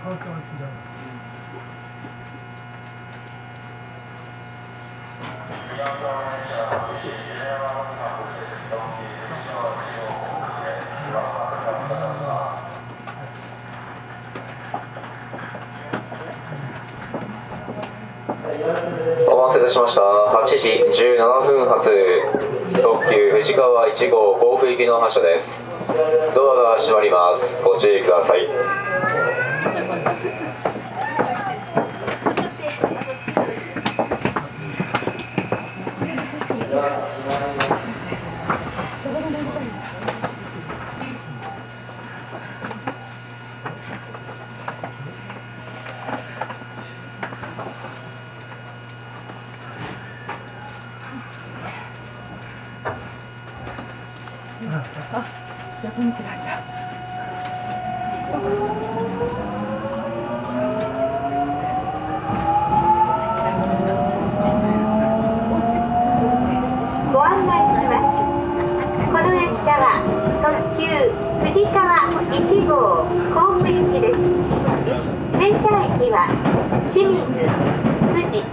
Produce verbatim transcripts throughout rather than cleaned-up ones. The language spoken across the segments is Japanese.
お待たせいたしました。はちじじゅうななふん発特急富士川いち号甲府行きの発車です。ドアが閉まります。ご注意ください。 あ、逆向きだった。 ご案内します。この列車は特急富士川いち号甲府行きです。停車駅は清水、富士。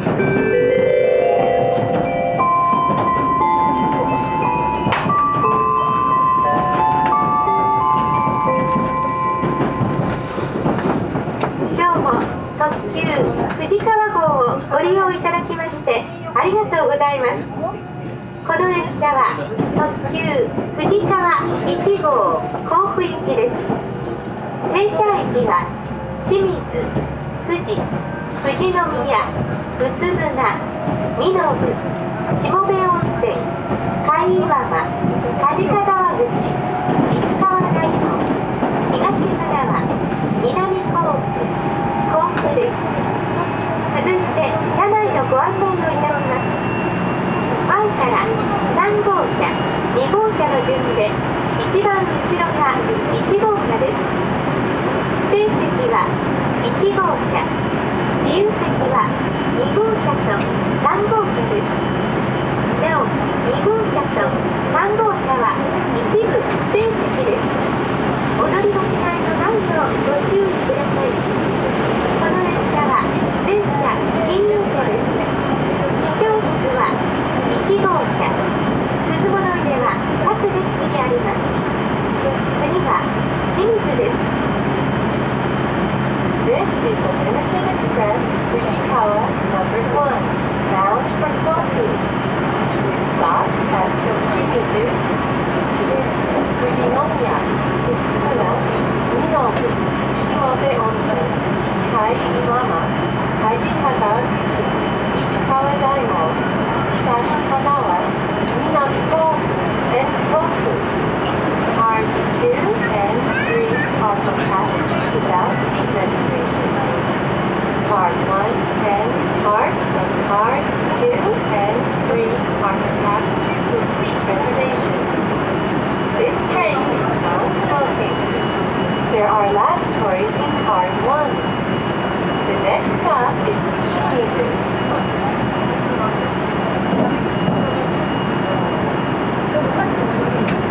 特急富士川号をご利用いただきましてありがとうございます。この列車は特急富士川いち号甲府行きです。停車駅は清水、富士、富士宮、宇都宮、身延、下部温泉、海岩間、梶川川口、市川大門、東船輪、南甲府、甲府です。続いて車内のご案内をいたします。前からさん号車、に号車の順で一番後ろがいち号車です。指定席はいち号車、自由席はに号車とさん号車です。なおに号車とさん号車は一部指定席です。お乗り間違いのないようご注意ください。この列車は全車禁煙車です。非常室はいち号車、鈴物入れは各デスクにあります。次は清水です。 This is the Limited Express Fujikawa number one, bound for Kofu. It stops at Shimizu, Ichiden, Fujinomiya, Utsumura, Minobu, Shimobe Onsen, Kai Imama, Kaiji Kazawaguchi, Ichikawa Daimon, Higashi Kanawa, Minami Kofu, and Kofu. Cars two and three are for passengers without seat reservations. Car one and part of cars two and three are for passengers with seat reservations. This train is non-smoking. There are lavatories in car one. The next stop is Shimizu. Go,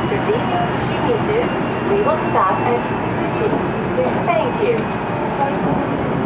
After leaving Shimizu, we will stop at Fuji. Thank you.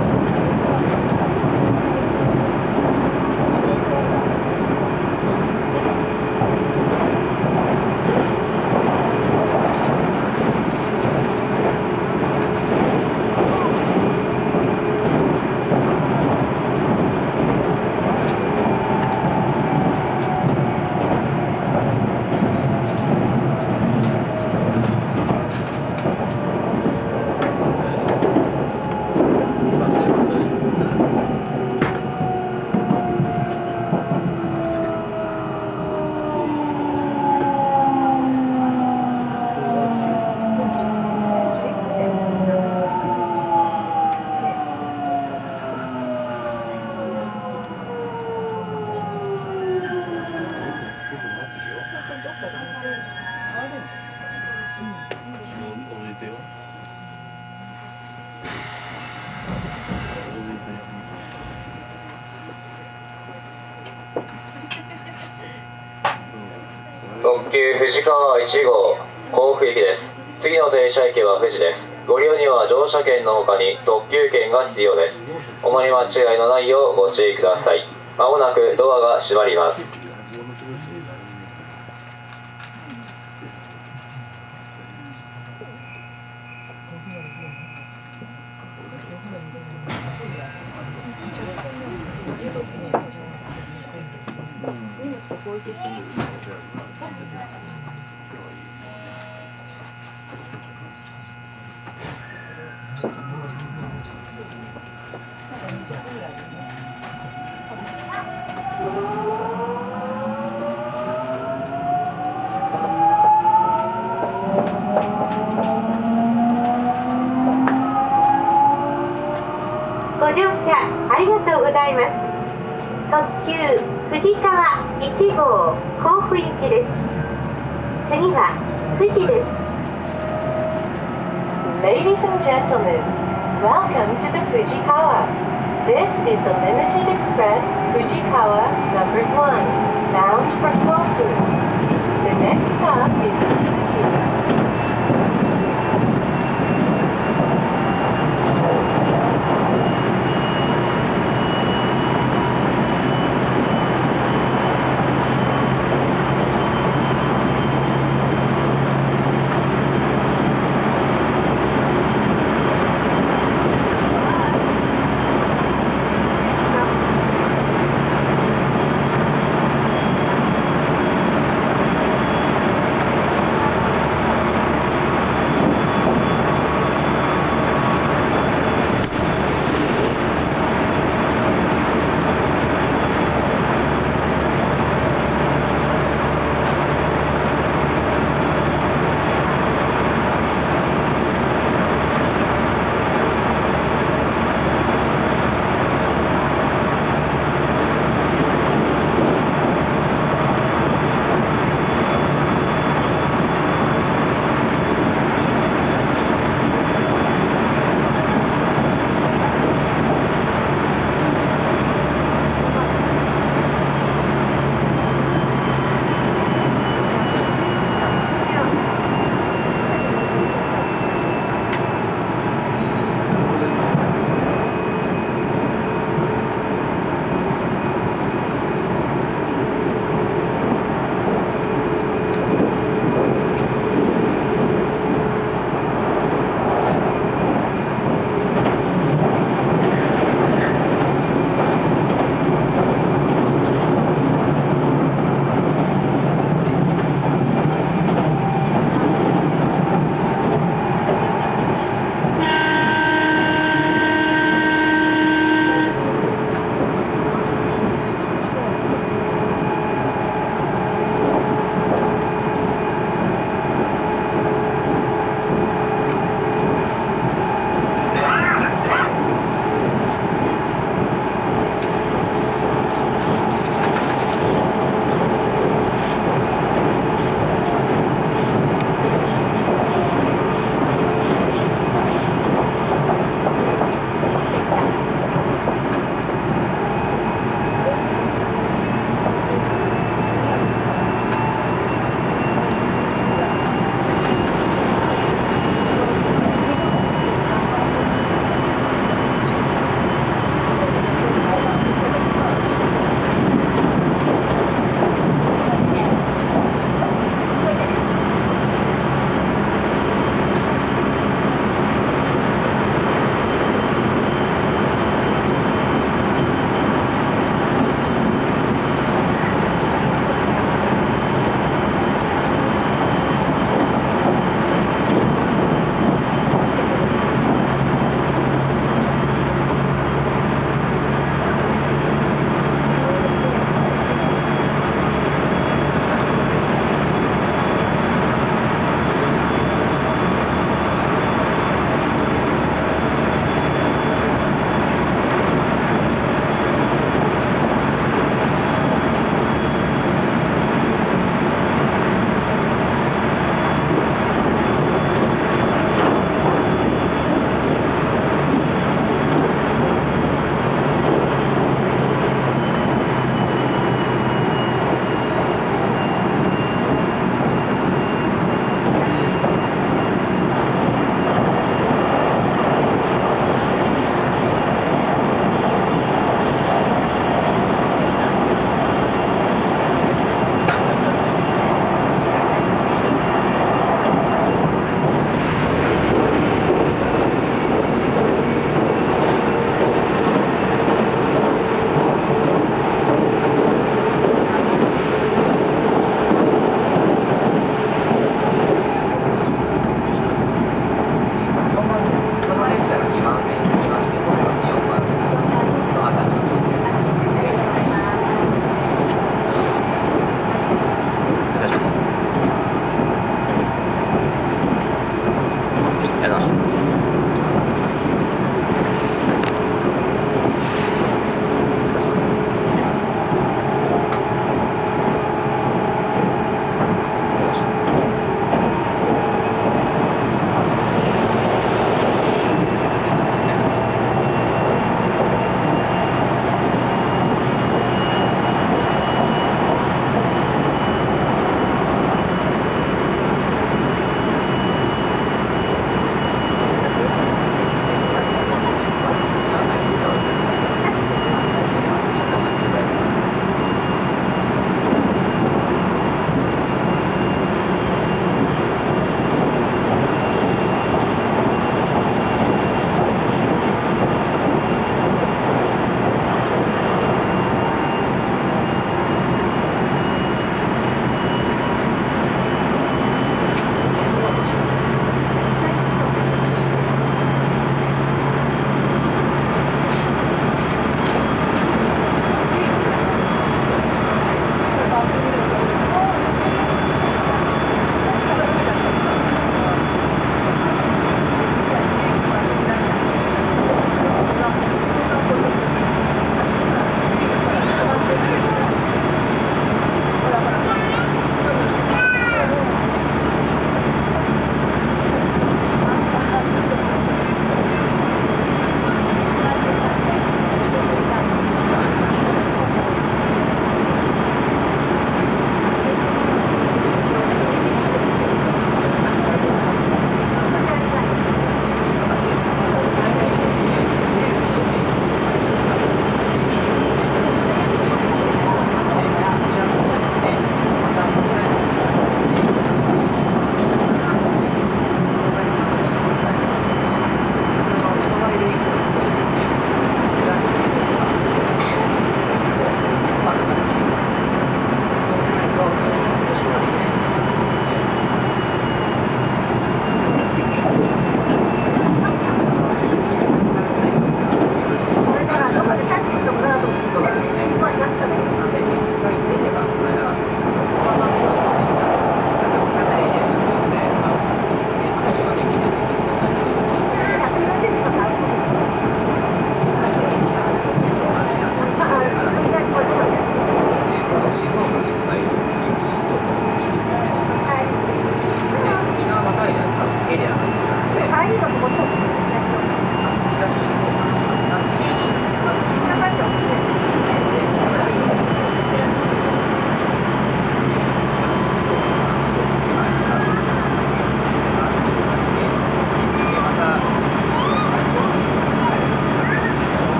特急富士川いち号甲府行きです。次の停車駅は富士です。ご利用には乗車券の他に特急券が必要です。お乗り間違いのないようご注意ください。まもなくドアが閉まります。 ご乗車ありがとうございます。特急富士川いち号甲府行きです。次は富士です。 Ladies and gentlemen, welcome to the Fujikawa. This is the Limited Express Fujikawa number one, bound for Kofu. The next stop is Fuji.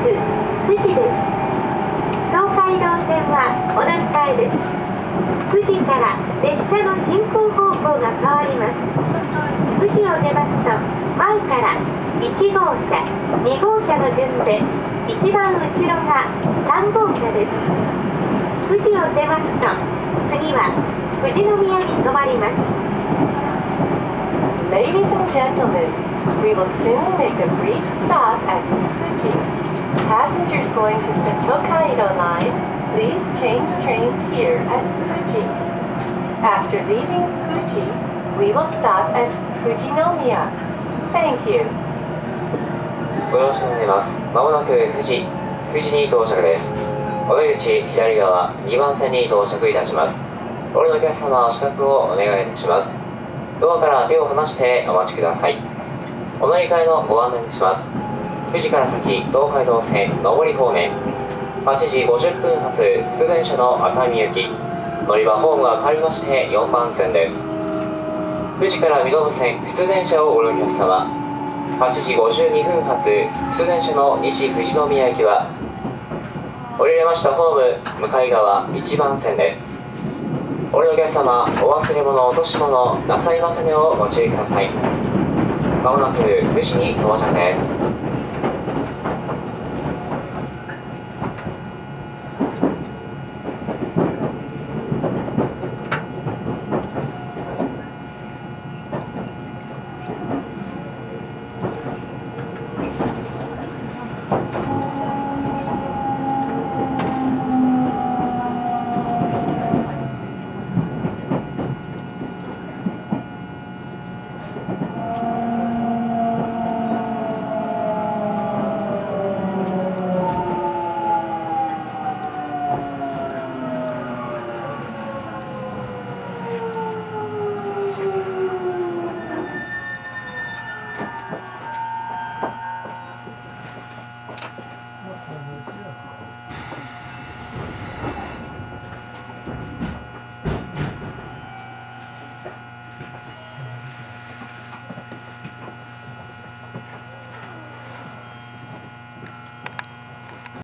く富士です。東海道線はお乗り換えです。富士から列車の進行方向が変わります。富士を出ますと前からいち号車、に号車の順で一番後ろがさん号車です。富士を出ますと次は富士宮に停まります。 Ladies and gentlemen, we will soon make a brief stop at Fuji. Passengers going to the Tokaido line, please change trains here at Fuji. After leaving Fuji, we will stop at Fujinomiya. Thank you. ご乗車になります。まもなく富士、富士に到着です。お出口左側にばん線に到着いたします。お降りのお客様は支度をお願いいたします。ドアから手を離してお待ちください。お乗り換えのご案内にします。富士から先東海道線上り方面はちじごじゅっぷん発普通電車の熱海行き、乗り場ホームが変わりましてよんばん線です。富士から水戸線普通電車をお降りのお客様、はちじごじゅうにふん発普通電車の西富士宮行きは降りれましたホーム向かい側いちばん線です。お降りのお客様、お忘れ物落とし物なさいませぬようご注意ください。まもなく富士に到着です。